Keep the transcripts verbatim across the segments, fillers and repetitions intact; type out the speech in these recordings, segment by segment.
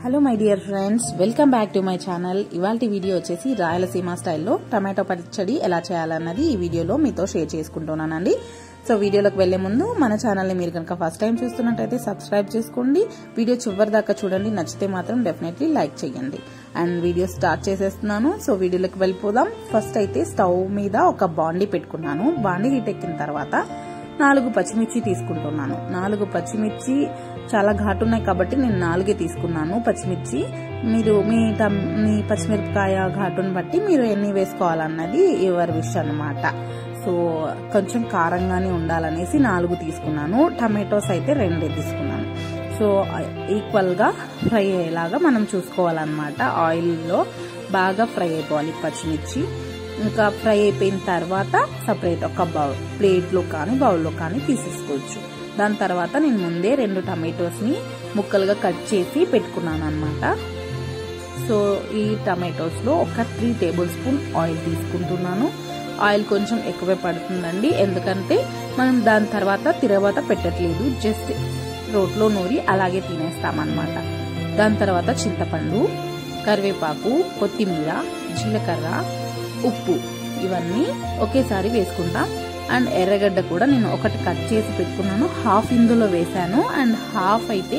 Hello my dear friends, welcome back to my channel. ఇవాల్టి video వచ్చేసి రాయలసీమ స్టైల్లో tomato పచ్చడి ఎలా చేయాలన్నది ఈ వీడియోలో మీతో షేర్ చేసుకుంటున్నానండి. సో వీడియోలోకి వెళ్లే ముందు మన ఛానల్ని మీరు కనుక ఫస్ట్ టైం చూస్తున్నట్టయితే సబ్స్క్రైబ్ చేసుకోండి. వీడియో చివరి దాకా చూడండి, నచ్చితే మాత్రం డెఫినెట్లీ లైక్ చేయండి. అండ్ వీడియో స్టార్ట్ చేసేస్తున్నాను. సో వీడియోలోకి వెళ్ళిపోదాం. ఫస్ట్ అయితే స్టవ్ మీద ఒక బాండీ పెట్టుకున్నాను. బాండీ హీట్ ఎక్కిన తర్వాత నాలుగు పచ్చిమిర్చి తీసుకుంటున్నాను. నాలుగు పచ్చిమిర్చి చాలా ఘాటు ఉన్నాయి కాబట్టి నేను నాలుగే తీసుకున్నాను పచ్చిమిర్చి. మీరు మీ మీ పచ్చిమిరపకాయ ఘాటును బట్టి మీరు ఎన్ని వేసుకోవాలన్నది ఎవరి విష్ అన్నమాట. సో కొంచెం కారంగానే ఉండాలనేసి నాలుగు తీసుకున్నాను. టమాటోస్ అయితే రెండే తీసుకున్నాను. సో ఈక్వల్ గా ఫ్రై అయ్యేలాగా మనం చూసుకోవాలన్నమాట. ఆయిల్లో బాగా ఫ్రై అయిపోవాలి పచ్చిమిర్చి. ఇంకా ఫ్రై అయిపోయిన తర్వాత సపరేట్ ఒక బౌల్ ప్లేట్లో కానీ బౌల్లో కానీ తీసేసుకోవచ్చు. దాని తర్వాత నేను ముందే రెండు టమాటోస్ ని ముక్కలుగా కట్ చేసి పెట్టుకున్నాను అన్నమాట. సో ఈ టమాటోస్ లో ఒక త్రీ టేబుల్ స్పూన్ ఆయిల్ తీసుకుంటున్నాను. ఆయిల్ కొంచెం ఎక్కువే పడుతుందండి, ఎందుకంటే మనం దాని తర్వాత తిరగవాత పెట్టట్లేదు, జస్ట్ రోట్లో నూరి అలాగే తినేస్తామన్నమాట. దాని తర్వాత చింతపండు, కరివేపాకు, కొత్తిమీర, జీలకర్ర, ఉప్పు ఇవన్నీ ఒకేసారి వేసుకుంటాం. అండ్ ఎర్రగడ్డ కూడా నేను ఒకటి కట్ చేసి పెట్టుకున్నాను, హాఫ్ ఇందులో వేసాను. అండ్ హాఫ్ అయితే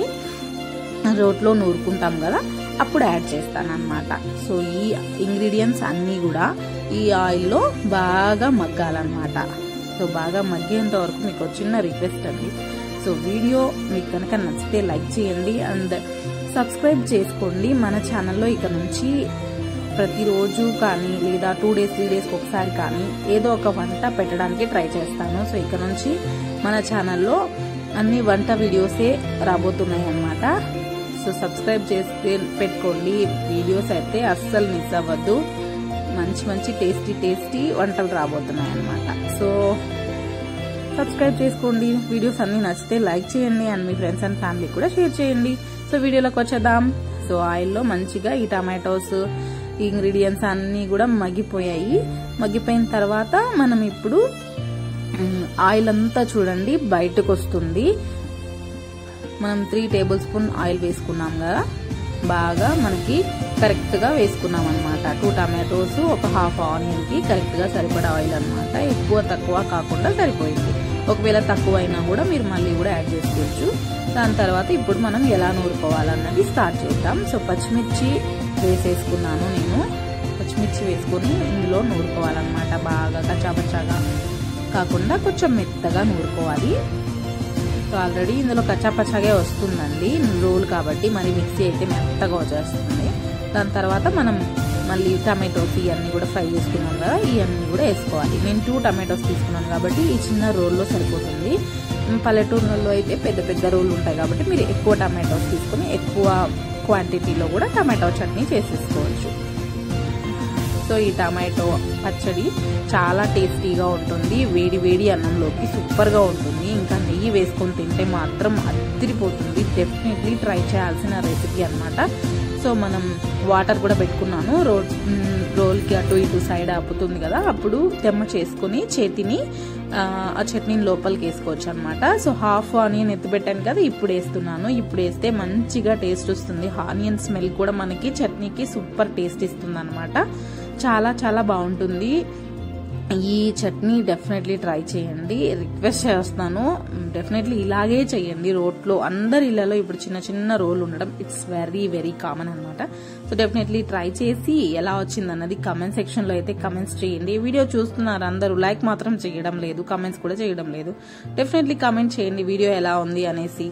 రోట్లో నూరుకుంటాం కదా, అప్పుడు యాడ్ చేస్తాను అన్నమాట. సో ఈ ఇంగ్రీడియంట్స్ అన్నీ కూడా ఈ ఆయిల్లో బాగా మగ్గాలన్నమాట. సో బాగా మగ్గేంత వరకు మీకు చిన్న రిక్వెస్ట్ అండి. సో వీడియో మీకు కనుక నచ్చితే లైక్ చేయండి అండ్ సబ్స్క్రైబ్ చేసుకోండి. మన ఛానల్లో ఇక నుంచి ప్రతిరోజు కానీ లేదా టూ డేస్ త్రీ డేస్కి ఒకసారి కానీ ఏదో ఒక వంట పెట్టడానికి ట్రై చేస్తాను. సో ఇక నుంచి మన ఛానల్లో అన్ని వంట వీడియోసే రాబోతున్నాయి అన్నమాట. సో సబ్స్క్రైబ్ చేస్తే పెట్టుకోండి. వీడియోస్ అయితే అస్సలు మిస్ అవ్వద్దు. మంచి మంచి టేస్టీ టేస్టీ వంటలు రాబోతున్నాయి అన్నమాట. సో సబ్స్క్రైబ్ చేసుకోండి. వీడియోస్ అన్ని నచ్చితే లైక్ చేయండి అండ్ మీ ఫ్రెండ్స్ అండ్ ఫ్యామిలీ కూడా షేర్ చేయండి. సో వీడియోలోకి వచ్చేద్దాం. సో ఆయిల్లో మంచిగా ఈ టమాటోస్ ఈ ఇంగ్రీడియంట్స్ అన్ని కూడా మగ్గిపోయాయి. మగ్గిపోయిన తర్వాత మనం ఇప్పుడు ఆయిల్ అంతా చూడండి బయటకు వస్తుంది. మనం త్రీ టేబుల్ స్పూన్ ఆయిల్ వేసుకున్నాం కదా, బాగా మనకి కరెక్ట్ గా వేసుకున్నాం అనమాట. టూ టమాటోస్ ఒక హాఫ్ ఆనియన్ కి కరెక్ట్ గా సరిపడా ఆయిల్ అనమాట. ఎక్కువ తక్కువ కాకుండా సరిపోయింది. ఒకవేళ తక్కువ అయినా కూడా మీరు మళ్ళీ కూడా యాడ్ చేసుకోవచ్చు. దాని తర్వాత ఇప్పుడు మనం ఎలా నూరుకోవాలన్నది స్టార్ట్ చేద్దాం. సో పచ్చిమిర్చి వేసేసుకున్నాను నేను. పచ్చిమిర్చి వేసుకొని ఇందులో నూరుకోవాలన్నమాట. బాగా కచ్చాపచ్చాగా కాకుండా కొంచెం మెత్తగా నూరుకోవాలి. సో ఆల్రెడీ ఇందులో కచ్చాపచ్చాగే వస్తుందండి రోల్ కాబట్టి, మరి మిక్సీ అయితే మెత్తగా వచ్చేస్తుంది. దాని తర్వాత మనం మళ్ళీ టమాటోస్ ఇవన్నీ కూడా ఫ్రై చేసుకున్నాం కదా, ఇవన్నీ కూడా వేసుకోవాలి. నేను టూ టమాటోస్ తీసుకున్నాను కాబట్టి ఈ చిన్న రోల్లో సరిపోతుంది. పల్లెటూరులో అయితే పెద్ద పెద్ద రోళ్ళు ఉంటాయి కాబట్టి మీరు ఎక్కువ టమాటోస్ తీసుకుని ఎక్కువ క్వాంటిటీలో కూడా టమాటో చట్నీ చేసేసుకోవచ్చు. సో ఈ టమాటో పచ్చడి చాలా టేస్టీగా ఉంటుంది. వేడి వేడి అన్నంలోకి సూపర్గా ఉంటుంది. ఇంకా నెయ్యి వేసుకొని తింటే మాత్రం అదిరిపోతుంది. డెఫినెట్లీ ట్రై చేయాల్సిన రెసిపీ అన్నమాట. సో మనం వాటర్ కూడా పెట్టుకున్నాను. రోల్ రోల్కి అటు ఇటు సైడ్ ఆపుతుంది కదా, అప్పుడు తెమ్మ చేసుకుని చేతిని ఆ చట్నీని లోపలికి వేసుకోవచ్చు అనమాట. సో హాఫ్ ఆనియన్ ఎత్తిపెట్టాను కదా, ఇప్పుడు వేస్తున్నాను. ఇప్పుడు వేస్తే మంచిగా టేస్ట్ వస్తుంది. ఆనియన్ స్మెల్ కూడా మనకి చట్నీకి సూపర్ టేస్ట్ ఇస్తుంది అనమాట. చాలా చాలా బాగుంటుంది ఈ చట్నీ. డెఫినెట్లీ ట్రై చేయండి, రిక్వెస్ట్ చేస్తాను. డెఫినెట్లీ ఇలాగే చేయండి. రోట్లో అందరి ఇళ్లలో ఇప్పుడు చిన్న చిన్న రోల్ ఉండడం ఇట్స్ వెరీ వెరీ కామన్ అనమాట. సో డెఫినెట్లీ ట్రై చేసి ఎలా వచ్చిందన్నది కమెంట్ సెక్షన్ లో అయితే కమెంట్స్ చేయండి. వీడియో చూస్తున్నారు అందరూ, లైక్ మాత్రం చేయడం లేదు, కమెంట్స్ కూడా చేయడం లేదు. డెఫినెట్లీ కమెంట్ చేయండి వీడియో ఎలా ఉంది అనేసి.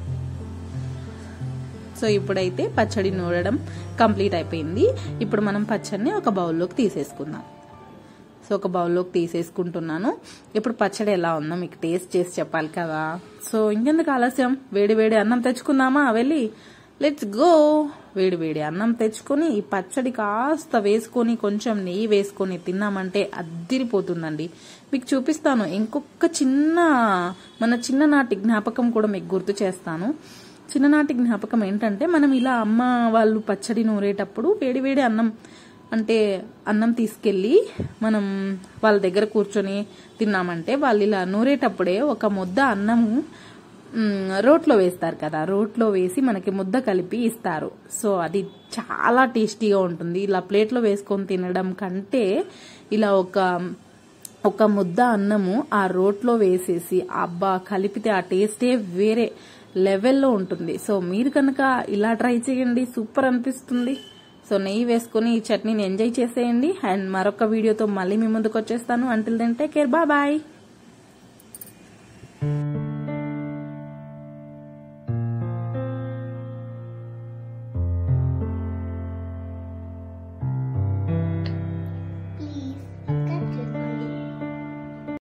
సో ఇప్పుడైతే పచ్చడి నూరడం కంప్లీట్ అయిపోయింది. ఇప్పుడు మనం పచ్చడిని ఒక బౌల్లోకి తీసేసుకుందాం. సో ఒక బౌల్లోకి తీసేసుకుంటున్నాను. ఇప్పుడు పచ్చడి ఎలా ఉందో మీకు టేస్ట్ చేసి చెప్పాలి కదా. సో ఇంకెందుకు ఆలస్యం, వేడి వేడి అన్నం తెచ్చుకుందామా వెళ్ళి. Let's go. వేడి వేడి అన్నం తెచ్చుకొని ఈ పచ్చడి కాస్త వేసుకొని కొంచెం నెయ్యి వేసుకొని తిన్నామంటే అద్దిరిపోతుందండి. మీకు చూపిస్తాను ఇంకొక చిన్న మన చిన్ననాటి జ్ఞాపకం కూడా మీకు గుర్తు చేస్తాను. చిన్ననాటి జ్ఞాపకం ఏంటంటే, మనం ఇలా అమ్మ వాళ్ళు పచ్చడి నూరేటప్పుడు వేడి వేడి అన్నం అంటే అన్నం తీసుకెళ్ళి మనం వాళ్ళ దగ్గర కూర్చొని తిన్నామంటే వాళ్ళు ఇలా నూరేటప్పుడే ఒక ముద్ద అన్నము రోట్లో వేస్తారు కదా, రోట్లో వేసి మనకి ముద్ద కలిపి ఇస్తారు. సో అది చాలా టేస్టీగా ఉంటుంది. ఇలా ప్లేట్లో వేసుకొని తినడం కంటే ఇలా ఒక ఒక ముద్ద అన్నము ఆ రోట్లో వేసేసి అబ్బా కలిపితే ఆ టేస్టే వేరే లెవెల్లో ఉంటుంది. సో మీరు కనుక ఇలా ట్రై చేయండి, సూపర్ అనిపిస్తుంది. సో నెయ్యి వేసుకుని ఈ చట్నీని ఎంజాయ్ చేసేయండి. అండ్ మరొక వీడియోతో మళ్ళీ మీ ముందుకు వచ్చేస్తాను. Until then take care, bye bye.